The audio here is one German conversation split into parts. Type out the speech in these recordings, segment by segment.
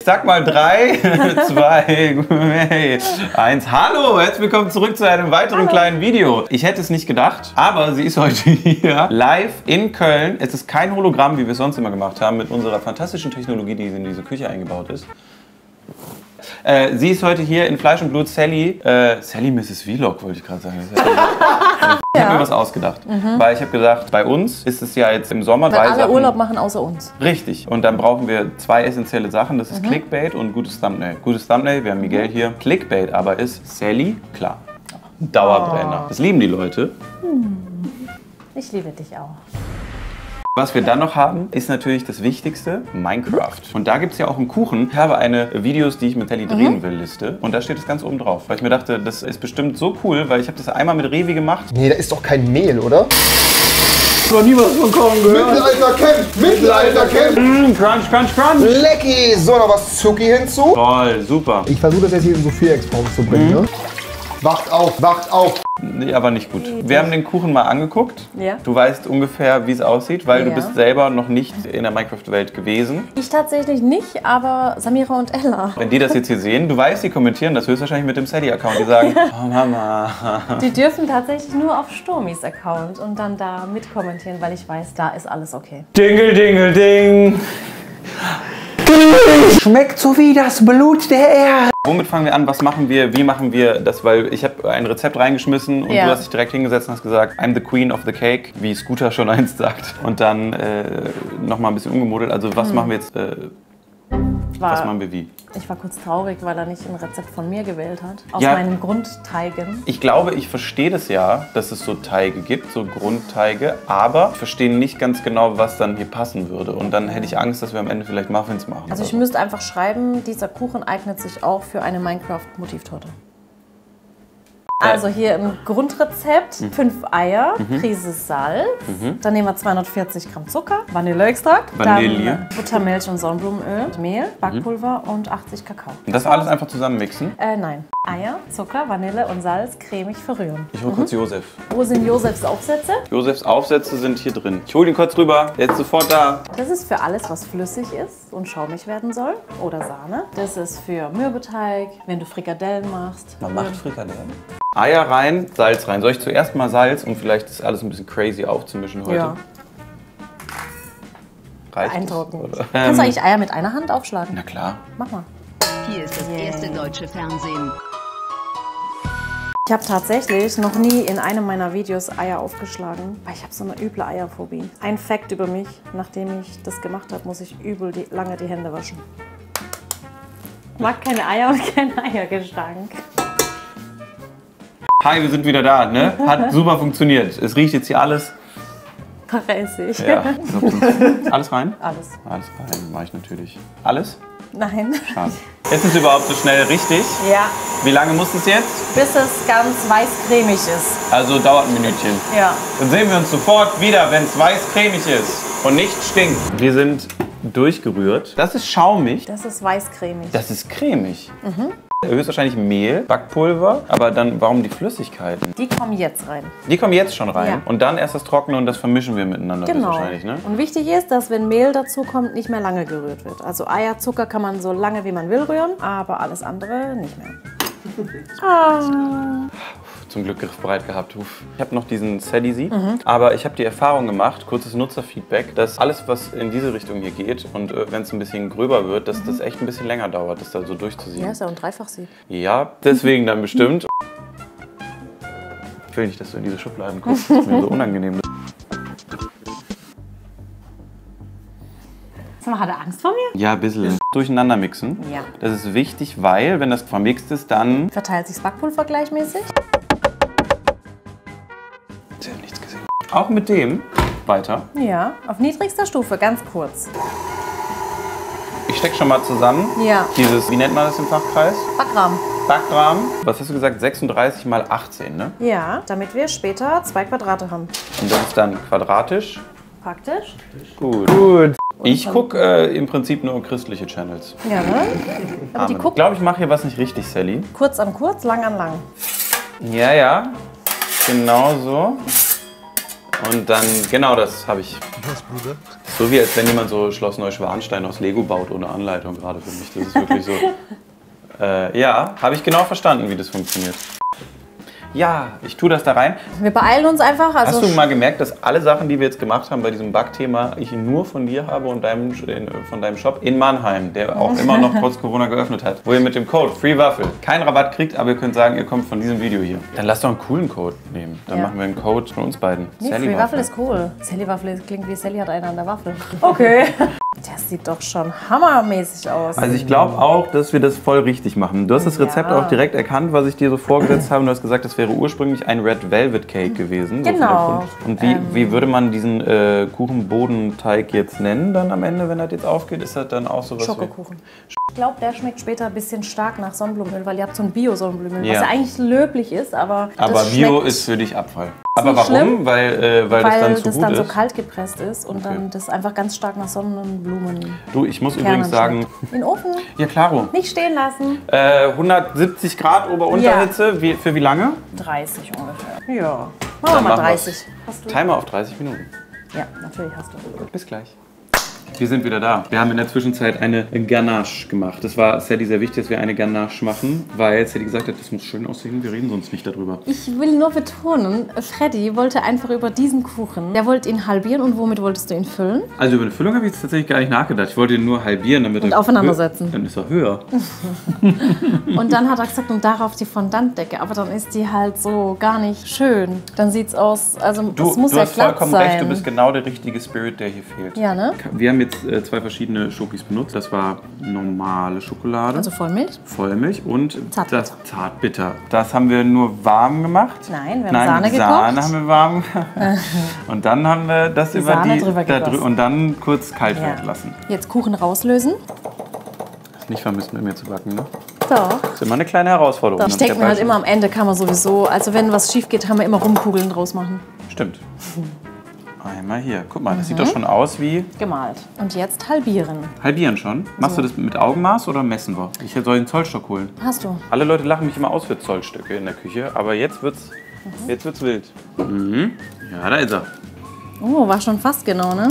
Sag mal 3, 2, 1. Hallo, herzlich willkommen zurück zu einem weiteren kleinen Video. Ich hätte es nicht gedacht, aber sie ist heute hier live in Köln. Es ist kein Hologramm, wie wir es sonst immer gemacht haben, mit unserer fantastischen Technologie, die in diese Küche eingebaut ist. Sie ist heute hier in Fleisch und Blut Sally. Sally Mrs. Vlog wollte ich gerade sagen. Ich habe mir was ausgedacht, weil ich habe gesagt, bei uns ist es ja jetzt im Sommer weil alle Urlaub machen außer uns. Richtig. Und dann brauchen wir zwei essentielle Sachen. Das ist Clickbait und gutes Thumbnail. Gutes Thumbnail, wir haben Miguel hier. Clickbait aber ist Sally, klar, Dauerbrenner. Das lieben die Leute. Ich liebe dich auch. Was wir dann noch haben, ist natürlich das Wichtigste, Minecraft. Und da gibt es ja auch einen Kuchen. Ich habe eine Videos, die ich mit Sally drehen will, Liste. Und da steht es ganz oben drauf. Weil ich mir dachte, das ist bestimmt so cool, weil ich habe das einmal mit Revi gemacht. Nee, da ist doch kein Mehl, oder? Ich habe nie was von Kochen gehört. Mittelalter-Camp! Mittelalter-Camp! Crunch, crunch, crunch! Lecky! So, noch was Zucki hinzu. Toll, super. Ich versuche das jetzt hier in so Vierecksform zu bringen, ne? Wacht auf, wacht auf! Nee, aber nicht gut. Wir haben den Kuchen mal angeguckt. Ja. Du weißt ungefähr, wie es aussieht, weil du Ja. bist selber noch nicht in der Minecraft-Welt gewesen. Ich tatsächlich nicht, aber Samira und Ella. Wenn die das jetzt hier sehen, du weißt, die kommentieren das höchstwahrscheinlich mit dem Sally-Account. Die sagen, oh Mama. Die dürfen tatsächlich nur auf Sturmis Account und dann da mitkommentieren, weil ich weiß, da ist alles okay. Dingel, dingel, ding. Schmeckt so wie das Blut der Erde. Womit fangen wir an? Was machen wir? Wie machen wir das? Weil ich habe ein Rezept reingeschmissen und du hast dich direkt hingesetzt und hast gesagt, I'm the queen of the cake, wie Scooter schon einst sagt. Und dann nochmal ein bisschen umgemodelt. Also was machen wir jetzt? Was machen wir wie? Ich war kurz traurig, weil er nicht ein Rezept von mir gewählt hat. Aus Ja. meinen Grundteigen. Ich glaube, ich verstehe das ja, dass es so Teige gibt, so Grundteige, aber ich verstehe nicht ganz genau, was dann hier passen würde. Und dann hätte ich Angst, dass wir am Ende vielleicht Muffins machen. Also ich müsste einfach schreiben, dieser Kuchen eignet sich auch für eine Minecraft-Motivtorte. Also hier im Grundrezept 5 Eier, Prise Salz, dann nehmen wir 240 Gramm Zucker, Vanilleextrakt, Vanille. dann Buttermilch und Sonnenblumenöl, Mehl, Backpulver und 80 Kakao. Und das alles einfach zusammen mixen? Nein. Eier, Zucker, Vanille und Salz cremig verrühren. Ich hole kurz Josef. Wo sind Josefs Aufsätze? Josefs Aufsätze sind hier drin. Ich hole ihn kurz rüber. Der ist sofort da. Das ist für alles, was flüssig ist und schaumig werden soll. Oder Sahne. Das ist für Mürbeteig, wenn du Frikadellen machst. Man macht Frikadellen. Eier rein, Salz rein. Soll ich zuerst mal Salz, um vielleicht das alles ein bisschen crazy aufzumischen heute? Ja. Reicht Beeindruckend. das, oder? Kannst du eigentlich Eier mit einer Hand aufschlagen? Na klar. Mach mal. Hier ist das erste deutsche Fernsehen. Ich habe tatsächlich noch nie in einem meiner Videos Eier aufgeschlagen, weil ich habe so eine üble Eierphobie. Ein Fact über mich: Nachdem ich das gemacht habe, muss ich übel lange die Hände waschen. Ich mag keine Eier und keinen Eiergestank. Hi, wir sind wieder da, ne? Hat super funktioniert. Es riecht jetzt hier alles. Verräßig. Ja. Alles rein? Alles. Alles rein, mache ich natürlich. Alles? Nein. Schade. Ist es überhaupt so schnell richtig? Ja, Wie lange muss es jetzt? bis es ganz weiß-cremig ist. Also dauert ein Minütchen. Ja. Dann sehen wir uns sofort wieder, wenn es weiß-cremig ist und nicht stinkt. Wir sind durchgerührt. Das ist schaumig. Das ist weiß-cremig. Das ist cremig. Höchstwahrscheinlich Mehl, Backpulver, aber dann warum die Flüssigkeiten? Die kommen jetzt rein. Die kommen jetzt schon rein Ja. und dann erst das Trockene und das vermischen wir miteinander Genau. wahrscheinlich, ne? Und wichtig ist, dass wenn Mehl dazu kommt, nicht mehr lange gerührt wird. Also Eier, Zucker kann man so lange wie man will rühren, aber alles andere nicht mehr. Zum Glück griffbereit gehabt. Uff. Ich habe noch diesen Sally, aber ich habe die Erfahrung gemacht, kurzes Nutzerfeedback, dass alles, was in diese Richtung hier geht und wenn es ein bisschen gröber wird, dass das echt ein bisschen länger dauert, das da so durchzuziehen. Ja, ist ja ein Dreifachsieb. Ja, deswegen dann bestimmt. Ich will nicht, dass du in diese Schubladen guckst, das ist mir so unangenehm. Sag mal, hat er Angst vor mir? Ja, ein bisschen. Durcheinander mixen. Ja. Das ist wichtig, weil, wenn das vermixt ist, dann... Verteilt sich das Backpulver gleichmäßig? Sie haben nichts gesehen. Auch mit dem weiter. Ja, auf niedrigster Stufe, ganz kurz. Ich stecke schon mal zusammen. Ja. Dieses, wie nennt man das im Fachkreis? Backrahmen. Backrahmen. Was hast du gesagt? 36 mal 18, ne? Ja, damit wir später 2 Quadrate haben. Und das ist dann quadratisch. Praktisch. Gut. Gut. Ich gucke im Prinzip nur christliche Channels. Ja, ne? Aber die Ich gucken glaube, ich mache hier was nicht richtig, Sally. kurz an kurz, lang an lang. Ja, ja. Genau so. Und dann, genau das habe ich. Was, Bruder? So wie als wenn jemand so Schloss Neuschwanstein aus Lego baut ohne Anleitung gerade für mich. Das ist wirklich so. Ja, habe ich genau verstanden, wie das funktioniert. Ja, ich tue das da rein. Wir beeilen uns einfach. Also Hast du mal gemerkt, dass alle Sachen, die wir jetzt gemacht haben bei diesem Backthema, ich nur von dir habe und von deinem Shop in Mannheim, der auch immer noch trotz Corona geöffnet hat, wo ihr mit dem Code FreeWaffel keinen Rabatt kriegt, aber ihr könnt sagen, ihr kommt von diesem Video hier. Dann lasst doch einen coolen Code nehmen. Dann machen wir einen Code von uns beiden. Nee, Sally FreeWaffel ist cool. Sally Waffel klingt wie Sally hat eine an der Waffel. Okay. Das sieht doch schon hammermäßig aus. Also ich glaube auch, dass wir das voll richtig machen. Du hast das Rezept auch direkt erkannt, was ich dir so vorgesetzt habe. Und du hast gesagt, das wäre ursprünglich ein Red Velvet Cake gewesen. Genau. So und wie würde man diesen Kuchenbodenteig jetzt nennen dann am Ende, wenn das jetzt aufgeht? Ist das dann auch sowas Schokokuchen. Ich glaube, der schmeckt später ein bisschen stark nach Sonnenblumenöl, weil ihr habt so ein Bio-Sonnenblumenöl, Ja. was ja eigentlich löblich ist, aber das Bio schmeckt ist für dich Abfall. Aber nicht warum? schlimm, Weil das dann zu das gut dann so ist? kalt gepresst ist und dann das einfach ganz stark nach Sonnenblumen. Du, ich muss übrigens sagen... schmeckt. In den Ofen, Ja, klaro. nicht stehen lassen. 170 Grad Ober-Unterhitze. Für wie lange? 30 ungefähr. Ja. Machen wir Dann mal machen wir's. 30. Hast du? Timer auf 30 Minuten. Ja, natürlich hast du. Bis gleich. Wir sind wieder da. Wir haben in der Zwischenzeit eine Ganache gemacht. Das war Sally sehr wichtig, dass wir eine Ganache machen, weil Sally gesagt hat, das muss schön aussehen, wir reden sonst nicht darüber. Ich will nur betonen, Freddy wollte einfach über diesen Kuchen, der wollte ihn halbieren und womit wolltest du ihn füllen? Also über eine Füllung habe ich jetzt tatsächlich gar nicht nachgedacht. Ich wollte ihn nur halbieren, damit Und aufeinandersetzen. Dann ist er höher. Und dann hat er gesagt, und darauf die Fondantdecke, aber dann ist die halt so gar nicht schön. Dann sieht's aus, also es muss Du ja hast glatt vollkommen sein. recht, du bist genau der richtige Spirit, der hier fehlt. Ja, ne? Wir haben jetzt zwei verschiedene Schokis benutzt. Das war normale Schokolade, Also Vollmilch? Vollmilch und Zartbitter. das Zartbitter. Das haben wir nur warm gemacht. Nein, wir haben Sahne Sahne gekocht. haben wir warm gemacht. Und dann haben wir das Die über Sahne die drüber gegossen. und dann kurz kalt Ja. werden lassen. Jetzt Kuchen rauslösen. Ist nicht vermisst, mit mir zu backen, ne? Doch. Das ist immer eine kleine Herausforderung. Ich denke mir halt immer, am Ende kann man sowieso, also wenn was schief geht, kann man immer Rumkugeln draus machen. Stimmt. Einmal hier. Guck mal, das sieht doch schon aus wie... Gemalt. Und jetzt halbieren. Halbieren schon. Machst du das mit Augenmaß oder messen wir? Ich soll den Zollstock holen. Hast du? Alle Leute lachen mich immer aus für Zollstöcke in der Küche, aber jetzt wird's wild. Mhm. Ja, da ist er. Oh, war schon fast genau, ne?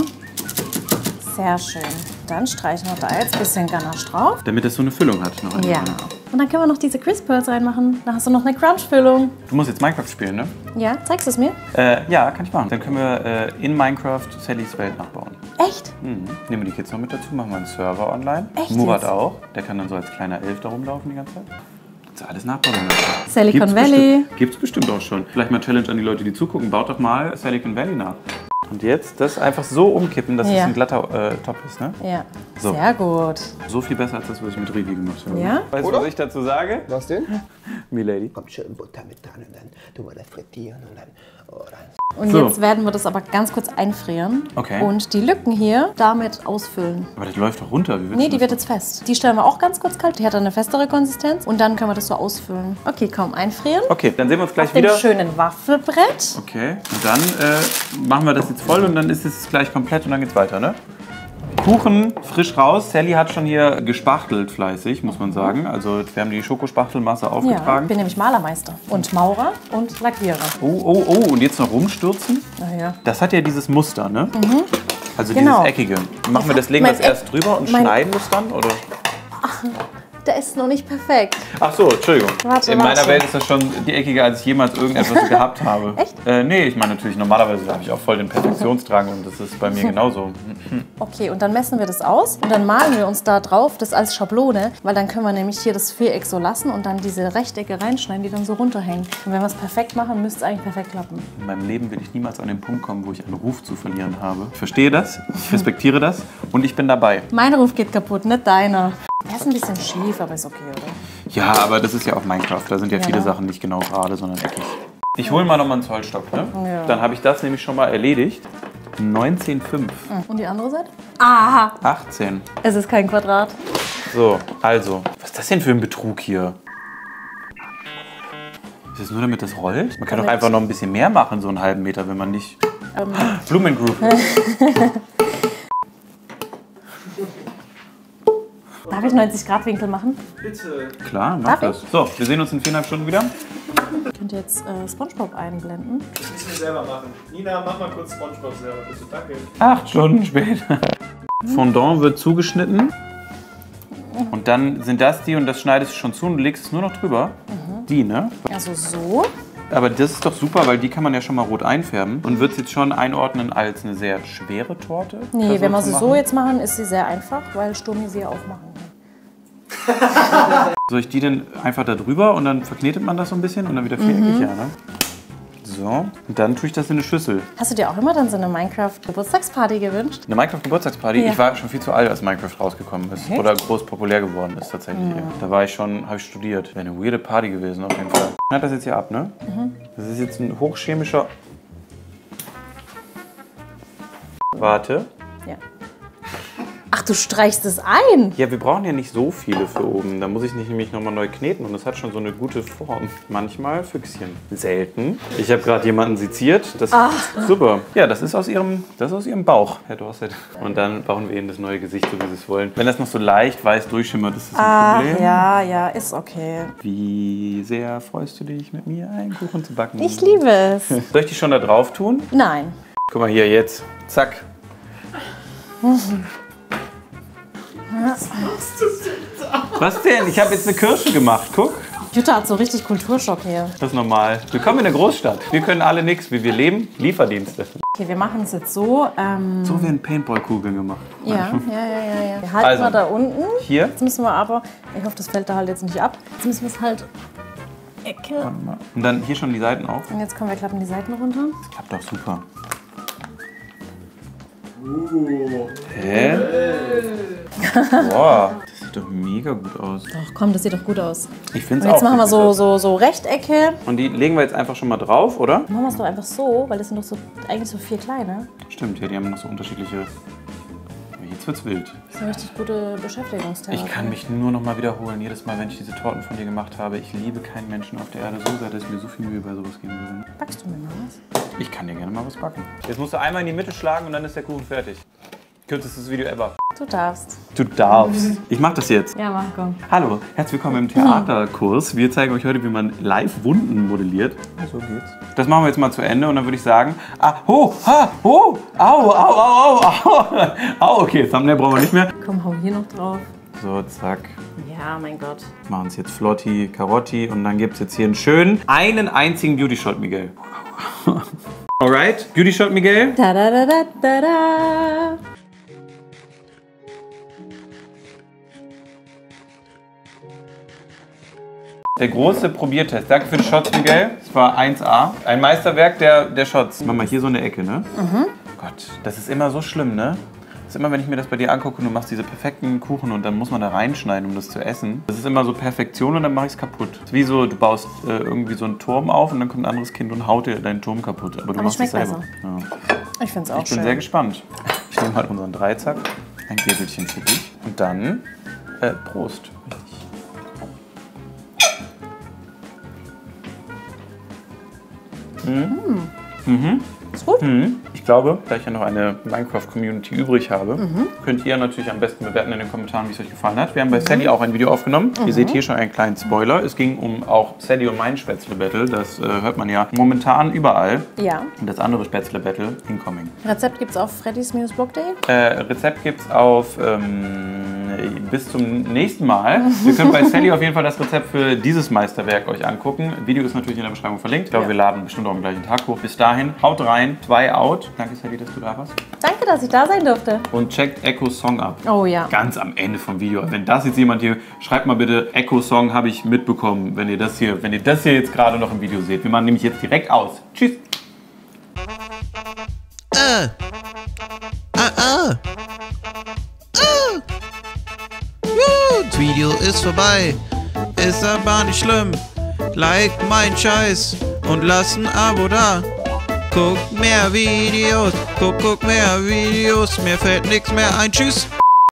Sehr schön. Dann streichen wir da jetzt ein bisschen Ganache drauf. Damit das so eine Füllung hat. Noch eine. Ja. Und dann können wir noch diese Crisp Pearls reinmachen. Da hast du noch eine Crunch-Füllung. Du musst jetzt Minecraft spielen, ne? Ja, zeigst du es mir? Ja, kann ich machen. Dann können wir in Minecraft Sallys Welt nachbauen. Echt? Mhm. Nehmen wir die Kids noch mit dazu, machen wir einen Server online. Echt Murat jetzt? auch. Der kann dann so als kleiner Elf da rumlaufen die ganze Zeit. Kannst du alles nachbauen. Silicon Valley. Gibt's bestimmt auch schon. Vielleicht mal Challenge an die Leute, die zugucken. Baut doch mal Silicon Valley nach. Und jetzt das einfach so umkippen, dass es Ja. ein glatter Top ist, ne? Ja. So. Sehr gut. So viel besser als das, was ich mit Rivi gemacht habe. Ja? Weißt du, Oder? was ich dazu sage? Was denn? Milady. Kommt schön Butter mit dran und dann tun wir das frittieren und dann... Oh, dann Und So. jetzt werden wir das aber ganz kurz einfrieren. Okay. Und die Lücken hier damit ausfüllen. Aber das läuft doch runter. Wie willst Nee, du die das wird jetzt fest. Die stellen wir auch ganz kurz kalt. Die hat dann eine festere Konsistenz. Und dann können wir das so ausfüllen. Okay, kaum einfrieren. Okay, dann sehen wir uns gleich Auf dem wieder. schönen Waffelbrett. Okay, und dann machen wir das jetzt voll und dann ist es gleich komplett und dann geht's weiter, ne? Kuchen frisch raus. Sally hat schon hier gespachtelt fleißig, muss man sagen. Also wir haben die Schokospachtelmasse Ja, ich aufgetragen. bin nämlich Malermeister. Und Maurer und Lackierer. Oh, und jetzt noch rumstürzen. Naja. Das hat ja dieses Muster, ne? Also Genau. dieses Eckige. Machen wir das, legen wir Mein das erst drüber und mein- schneiden das dann, oder? Der ist noch nicht perfekt. Ach so, Entschuldigung. Warte, In meiner warte. Welt ist das schon die eckiger, als ich jemals irgendetwas gehabt habe. Echt? Nee, ich meine natürlich, normalerweise habe ich auch voll den Perfektionsdrang und das ist bei mir genauso. Okay, und dann messen wir das aus und dann malen wir uns da drauf das als Schablone, weil dann können wir nämlich hier das Viereck so lassen und dann diese Rechtecke reinschneiden, die dann so runterhängen. Und wenn wir es perfekt machen, müsste es eigentlich perfekt klappen. In meinem Leben will ich niemals an den Punkt kommen, wo ich einen Ruf zu verlieren habe. Ich verstehe das, ich respektiere das und ich bin dabei. Mein Ruf geht kaputt, nicht deiner. Er ist ein bisschen schief, aber ist okay, oder? Ja, aber das ist ja auch Minecraft. Da sind ja viele ne? Sachen nicht genau gerade, sondern eckig. Ich hole mal noch mal einen Zollstock, ne? Ja. Dann habe ich das nämlich schon mal erledigt. 19,5. Und die andere Seite? Aha! 18. Es ist kein Quadrat. So, also. Was ist das denn für ein Betrug hier? Ist das nur damit das rollt? Man kann doch Damit. einfach noch ein bisschen mehr machen, so einen halben Meter, wenn man nicht... Blumengroove. Darf ich 90-Grad-Winkel machen? Bitte. Klar, mach das. So, wir sehen uns in 4,5 Stunden wieder. Könnt ihr jetzt SpongeBob einblenden? Das müssen wir selber machen. Nina, mach mal kurz SpongeBob selber, bitte. Danke. 8 Stunden später. Fondant wird zugeschnitten. Und dann sind das die und das schneidest du schon zu und du legst es nur noch drüber. Die, ne? Also so. Aber das ist doch super, weil die kann man ja schon mal rot einfärben. Und wird es jetzt schon einordnen als eine sehr schwere Torte? Nee, wenn wir zu sie so jetzt machen, ist sie sehr einfach, weil Sturmi sie ja auch machen kann. Soll ich die denn einfach da drüber und dann verknetet man das so ein bisschen und dann wieder viereckig, ja, ne? So, und dann tue ich das in eine Schüssel. Hast du dir auch immer dann so eine Minecraft-Geburtstagsparty gewünscht? Eine Minecraft-Geburtstagsparty? Ja. Ich war schon viel zu alt, als Minecraft rausgekommen ist. Echt? Oder groß populär geworden ist tatsächlich. Da war ich schon, habe ich studiert. Wäre eine weirde Party gewesen auf jeden Fall. Schneid das jetzt hier ab, ne? Das ist jetzt ein hochchemischer... Warte. Ja. Ach, du streichst es ein? Ja, wir brauchen ja nicht so viele für oben. Da muss ich nicht nämlich nochmal neu kneten und das hat schon so eine gute Form. Manchmal Füchschen. Selten. Ich habe gerade jemanden seziert. Das ist super. Ja, das ist aus ihrem Bauch, Herr Dorset. Und dann bauen wir ihnen das neue Gesicht, so wie sie es wollen. Wenn das noch so leicht weiß durchschimmert, ist das ein Problem. Ja, ist okay. Wie sehr freust du dich, mit mir einen Kuchen zu backen? Ich liebe es. Soll ich die schon da drauf tun? Nein. Guck mal hier, jetzt. Zack. Was denn? Ich habe jetzt eine Kirsche gemacht. Guck. Jutta hat so richtig Kulturschock hier. Das ist normal. Willkommen in der Großstadt. Wir können alle nichts, wie wir leben. Lieferdienste. Okay, wir machen es jetzt so. So werden Paintball-Kugeln gemacht. Ja. Wir halten Also, mal da unten. Hier. Jetzt müssen wir aber, ich hoffe, das fällt da halt jetzt nicht ab. Jetzt müssen wir es halt Ecke. Und dann hier schon die Seiten auf. Und jetzt kommen wir klappen die Seiten runter. Das klappt doch super. Hä? Boah, das sieht doch mega gut aus. Doch, komm, das sieht doch gut aus. Ich finde Und es auch. jetzt machen wir sieht gut so Rechtecke. aus. Und die legen wir jetzt einfach schon mal drauf, oder? Machen wir es doch einfach so, weil das sind doch so eigentlich so 4 kleine. Stimmt, ja, die haben noch so unterschiedliche... Jetzt wird's wild. Das ist eine richtig gute Beschäftigungstherapie. Ich kann mich nur noch mal wiederholen, jedes Mal, wenn ich diese Torten von dir gemacht habe. Ich liebe keinen Menschen auf der Erde so sehr, dass ich mir so viel Mühe bei sowas geben würde. Backst du mir mal was? Ich kann dir gerne mal was backen. Jetzt musst du einmal in die Mitte schlagen und dann ist der Kuchen fertig. Kürzestes Video ever. Du darfst. Du darfst. Ich mach das jetzt. Ja, mach, komm. Hallo, herzlich willkommen im Theaterkurs. Wir zeigen euch heute, wie man live Wunden modelliert. So geht's. Das machen wir jetzt mal zu Ende und dann würde ich sagen, au, okay, Thumbnail brauchen wir nicht mehr. Komm, hau hier noch drauf. So, zack. Ja, mein Gott. Machen es jetzt Flotti, Karotti und dann gibt es jetzt hier einen einzigen Beauty Shot, Miguel. Alright, Beauty Shot, Miguel. Da da da da da da. Der große Probiertest. Danke für die Shots, Miguel. Es war 1A. Ein Meisterwerk der Shots. Mach mal hier so eine Ecke, ne? Gott, das ist immer so schlimm, ne? Das ist immer, wenn ich mir das bei dir angucke und du machst diese perfekten Kuchen und dann muss man da reinschneiden, um das zu essen. Das ist immer so Perfektion und dann mache ich es kaputt. Das ist wie so, du baust irgendwie so einen Turm auf und dann kommt ein anderes Kind und haut dir deinen Turm kaputt. Aber du machst es schmeckt selber. Ja. Ich find's auch Ich bin schön. sehr gespannt. Ich nehme halt unseren Dreizack, ein Gäbelchen für dich und dann Prost. Ist gut? Ich glaube, da ich ja noch eine Minecraft-Community übrig habe, könnt ihr natürlich am besten bewerten in den Kommentaren, wie es euch gefallen hat. Wir haben bei Sally auch ein Video aufgenommen. Ihr seht hier schon einen kleinen Spoiler. Es ging um auch Sally und mein Spätzle-Battle. Das hört man ja momentan überall. Ja. Und das andere Spätzle-Battle incoming. Rezept gibt's auf Freddys-Blog.de. Rezept gibt's auf bis zum nächsten Mal. Ihr könnt bei Sally auf jeden Fall das Rezept für dieses Meisterwerk euch angucken. Video ist natürlich in der Beschreibung verlinkt. Ich glaube, wir laden bestimmt auch am gleichen Tag hoch. Bis dahin, haut rein, 2 out. Danke Sally, dass du da warst. Danke, dass ich da sein durfte. Und checkt Echos Song ab. Oh ja. Ganz am Ende vom Video. Wenn das jetzt jemand hier, schreibt mal bitte, Echo Song habe ich mitbekommen, wenn ihr das hier jetzt gerade noch im Video seht. Wir machen nämlich jetzt direkt aus. Tschüss. Das Video ist vorbei, ist aber nicht schlimm. Like mein Scheiß und lass ein Abo da. Guck mehr Videos, guck mehr Videos, mir fällt nichts mehr ein. Tschüss.